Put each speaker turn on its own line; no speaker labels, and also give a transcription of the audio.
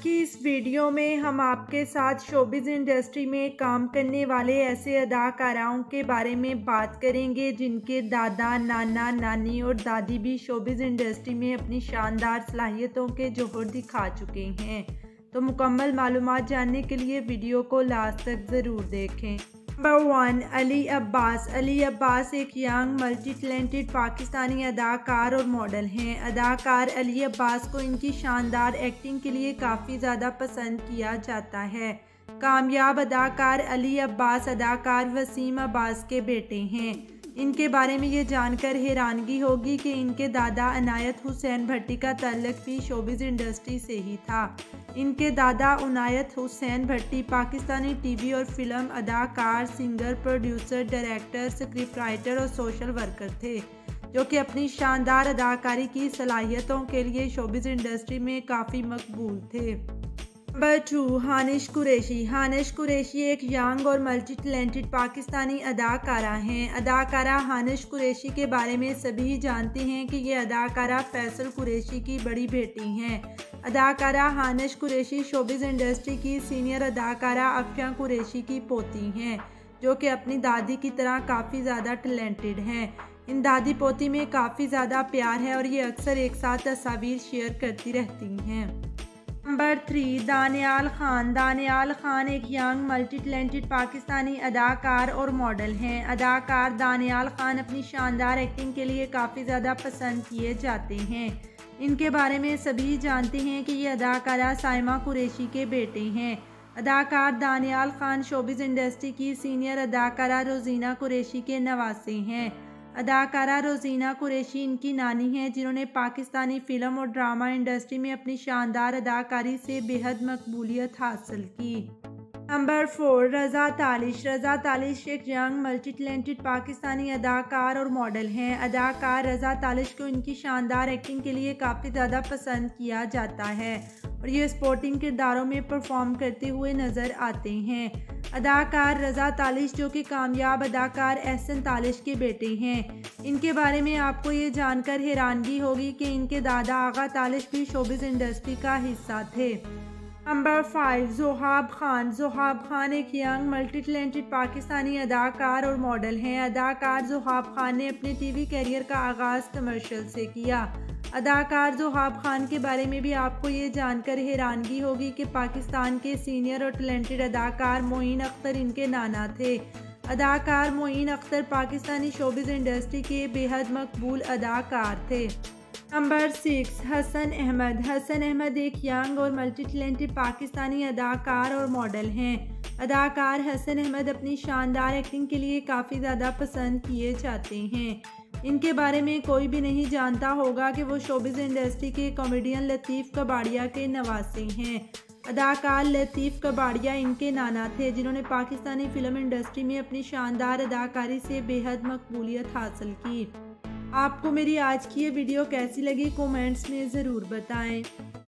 की इस वीडियो में हम आपके साथ शोबिज़ इंडस्ट्री में काम करने वाले ऐसे अदाकाराओं के बारे में बात करेंगे जिनके दादा, नाना, नानी और दादी भी शोबिज़ इंडस्ट्री में अपनी शानदार सलाहियतों के जोहर दिखा चुके हैं। तो मुकम्मल मालूमात जानने के लिए वीडियो को लास्ट तक ज़रूर देखें। नंबर 1, अली अब्बास। अली अब्बास एक यंग मल्टी टैलेंटेड पाकिस्तानी अदाकार और मॉडल हैं। अदाकार अली अब्बास को इनकी शानदार एक्टिंग के लिए काफ़ी ज़्यादा पसंद किया जाता है। कामयाब अदाकार अली अब्बास अदाकार वसीम अब्बास के बेटे हैं। इनके बारे में ये जानकर हैरानगी होगी कि इनके दादा अनायत हुसैन भट्टी का ताल्लुक भी शोबिज़ इंडस्ट्री से ही था। इनके दादा अनायत हुसैन भट्टी पाकिस्तानी टीवी और फिल्म अदाकार, singer, producer, director, script writer और सोशल वर्कर थे, जो कि अपनी शानदार अदाकारी की सलाहियतों के लिए शोबिज़ इंडस्ट्री में काफ़ी मकबूल थे। नंबर 2, हानिश कुरैशी। हानिश कुरैशी एक यंग और मल्टी टैलेंटेड पाकिस्तानी अदाकारा हैं। अदाकारा हानिश कुरैशी के बारे में सभी जानते हैं कि ये अदाकारा फैसल कुरैशी की बड़ी बेटी हैं। अदाकारा हानिश कुरैशी शोबिज़ इंडस्ट्री की सीनियर अदाकारा अफशा कुरैशी की पोती हैं, जो कि अपनी दादी की तरह काफ़ी ज़्यादा टैलेंटेड हैं। इन दादी पोती में काफ़ी ज़्यादा प्यार है और ये अक्सर एक साथ तस्वीर शेयर करती रहती हैं। नंबर 3, दानियाल खान। दानियाल खान एक यंग मल्टी टैलेंटेड पाकिस्तानी अदाकार और मॉडल हैं। अदाकार दानियाल खान अपनी शानदार एक्टिंग के लिए काफ़ी ज़्यादा पसंद किए जाते हैं। इनके बारे में सभी जानते हैं कि ये अदाकारा साइमा कुरैशी के बेटे हैं। अदाकार दानियाल खान शोबिज़ इंडस्ट्री की सीनियर अदाकारा रोज़ीना कुरैशी के नवासे हैं। अदाकारा रोज़ीना कुरैशी इनकी नानी हैं, जिन्होंने पाकिस्तानी फ़िल्म और ड्रामा इंडस्ट्री में अपनी शानदार अदाकारी से बेहद मकबूलियत हासिल की। नंबर 4, रज़ा तालिश। रज़ा तालिश एक यंग मल्टी टैलेंटेड पाकिस्तानी अदाकार और मॉडल हैं। अदाकार रज़ा तालिश को इनकी शानदार एक्टिंग के लिए काफ़ी ज़्यादा पसंद किया जाता है और ये स्पोर्टिंग किरदारों में परफॉर्म करते हुए नज़र आते हैं। अदाकार रज़ा तालिश, जो कि कामयाब अदाकार एहसन तालिश के बेटे हैं, इनके बारे में आपको ये जानकर हैरानगी होगी कि इनके दादा आगा तालिश भी शोबिज़ इंडस्ट्री का हिस्सा थे। नंबर 5, ज़ोहाब खान। ज़ोहाब खान एक यंग मल्टी टैलेंटेड पाकिस्तानी अदाकार और मॉडल हैं। अदाकार ज़ोहाब खान ने अपने टीवी कैरियर का आगाज़ कमर्शियल से किया। अदाकार ज़ोहाब खान के बारे में भी आपको ये जानकर हैरानगी होगी कि पाकिस्तान के सीनियर और टैलेंटेड अदाकार मोइन अख्तर इनके नाना थे। अदाकार मोइन अख्तर पाकिस्तानी शोबिज़ इंडस्ट्री के बेहद मकबूल अदाकार थे। नंबर 6, हसन अहमद। हसन अहमद एक यंग और मल्टी टैलेंटेड पाकिस्तानी अदाकार और मॉडल हैं। अदाकार हसन अहमद अपनी शानदार एक्टिंग के लिए काफ़ी ज़्यादा पसंद किए जाते हैं। इनके बारे में कोई भी नहीं जानता होगा कि वो शोबिज़ इंडस्ट्री के कॉमेडियन लतीफ़ कबाड़िया के नवासे हैं। अदाकार लतीफ़ कबाड़िया इनके नाना थे, जिन्होंने पाकिस्तानी फ़िल्म इंडस्ट्री में अपनी शानदार अदाकारी से बेहद मकबूलियत हासिल की। आपको मेरी आज की ये वीडियो कैसी लगी कमेंट्स में ज़रूर बताएं।